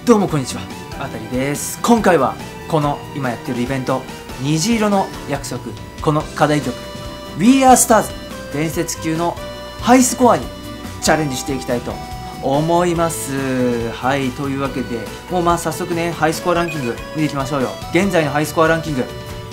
どうもこんにちは、あたりです。今回はこの今やってるイベント虹色の約束、この課題曲 We Are Stars 伝説級のハイスコアにチャレンジしていきたいと思います。はい、というわけでもう早速ね、ハイスコアランキング見ていきましょうよ。現在のハイスコアランキング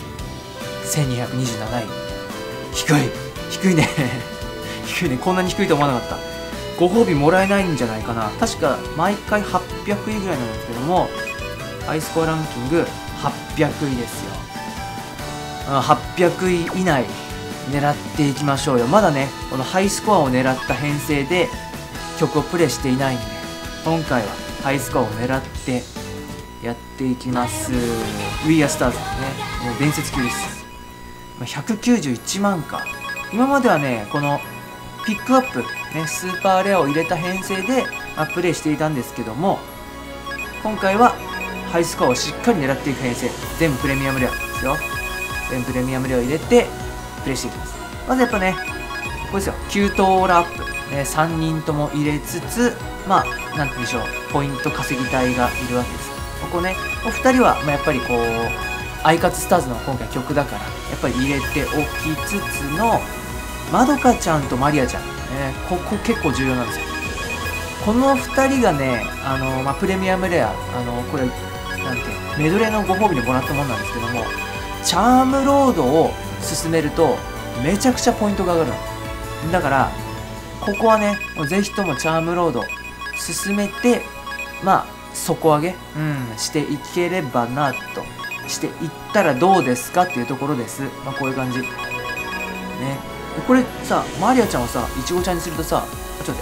1227位。低いね低いね。こんなに低いと思わなかった。ご褒美もらえないんじゃないかな。確か毎回800位ぐらいなんですけども、ハイスコアランキング800位ですよ。800位以内狙っていきましょうよ。まだね、このハイスコアを狙った編成で曲をプレイしていないんで、今回はハイスコアを狙ってやっていきます。 We Are Stars ですね。もう伝説級です。191万か。今まではね、このピックアップ、ね、スーパーレアを入れた編成で、プレイしていたんですけども、今回はハイスコアをしっかり狙っていく編成。全部プレミアムレアですよ。全部プレミアムレアを入れてプレイしていきます。まずやっぱね、これですよ、9等ラップ、ね、3人とも入れつつ、なんて言うんでしょう、ポイント稼ぎたいがいるわけです。ここね、お二人は、やっぱりこうアイカツスターズの今回曲だから、やっぱり入れておきつつのまどかちゃんとマリアちゃん、ここ結構重要なんですよ。この2人がね、プレミアムレア、これなんてメドレーのご褒美でもらったものなんですけども、チャームロードを進めるとめちゃくちゃポイントが上がるのだから、ここはね、ぜひともチャームロード進めて、底上げ、していければなと、していったらどうですかっていうところです。こういう感じね。これさ、マリアちゃんをさ、いちごちゃんにするとさ、待って、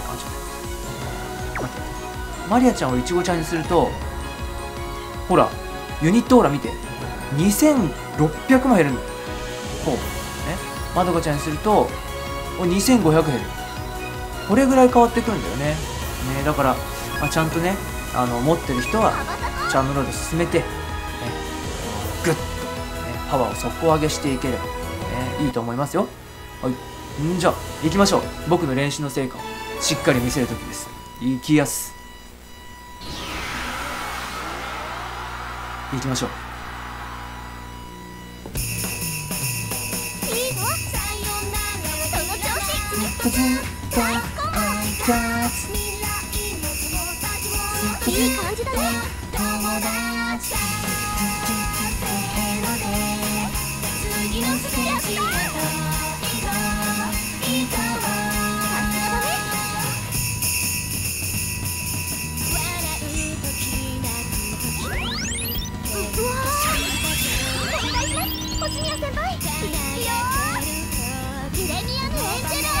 マリアちゃんをいちごちゃんにすると、ほら、ユニットオーラ見て、2600も減るの。ほう。まどかちゃんにすると、2500減る。これぐらい変わってくるんだよね。だから、ちゃんとね、持ってる人は、チャームロード進めて、グッと、パワーを底上げしていければ、いいと思いますよ。はい。じゃあ、行きましょう。僕の練習の成果をしっかり見せるときです。行きやす。行きましょう。 いい感じだね。次のステージへと星宮先輩、いいよ。プレミアムエンジェル。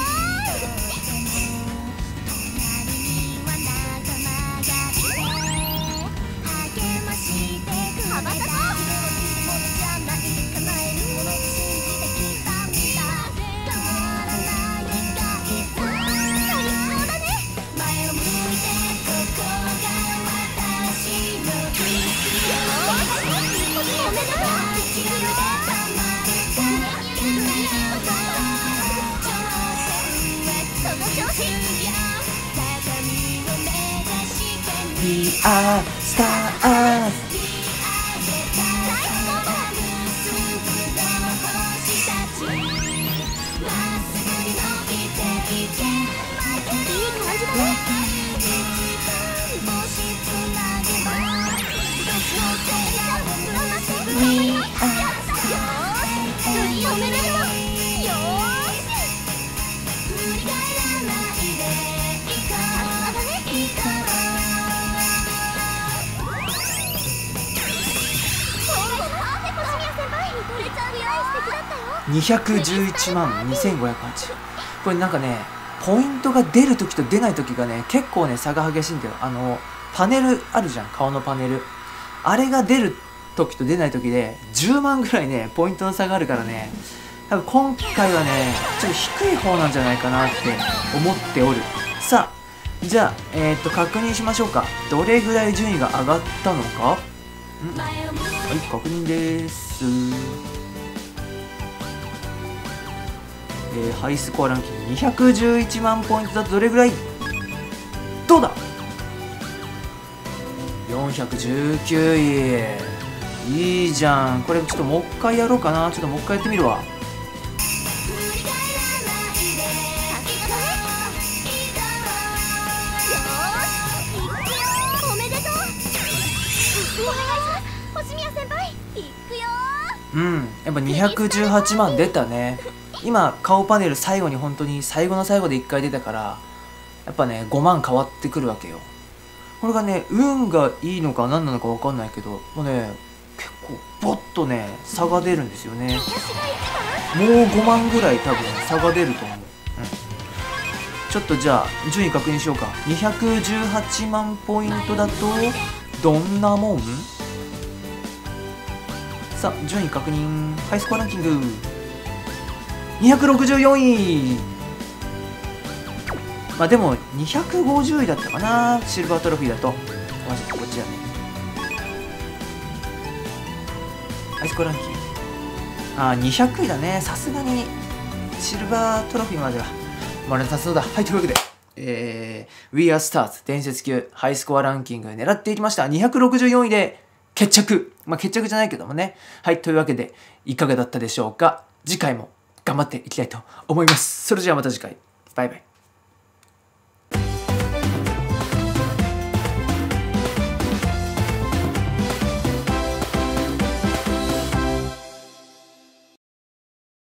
We are stars。211万2508。これなんかね、ポイントが出るときと出ないときがね、結構ね、差が激しいんだよ。パネルあるじゃん、顔のパネル。あれが出るときと出ないときで、10万ぐらいね、ポイントの差があるからね、多分今回はね、ちょっと低い方なんじゃないかなって思っておる。さあ、じゃあ、確認しましょうか。どれぐらい順位が上がったのか。はい、確認です。ハイスコアランキング211万ポイントだとどれぐらい。どうだ。 419位。いいじゃん。これちょっともう一回やろうかな。ちょっともう一回やってみるわ。 おめでとう。お願いします星宮先輩。いくよ。 やっぱ218万出たね。今顔パネル最後に本当に最後の最後で1回出たから、やっぱね5万変わってくるわけよ。これがね運がいいのか何なのか分かんないけど、もうね結構ボッとね差が出るんですよね。もう5万ぐらい多分差が出ると思う。ちょっとじゃあ順位確認しようか。218万ポイントだとどんなもん？さあ順位確認。ハイスコアランキング264位。まあでも250位だったかな、シルバートロフィーだと。マジでこっちだね。ハイスコアランキング200位だね。さすがにシルバートロフィーまではまださそうだ。はい、というわけでWe Are Stars 伝説級ハイスコアランキング狙っていきました。264位で決着。まあ決着じゃないけどもね。はい、というわけでいかがだったでしょうか。次回も頑張っていきたいと思います。それじゃあまた次回。バイバイ。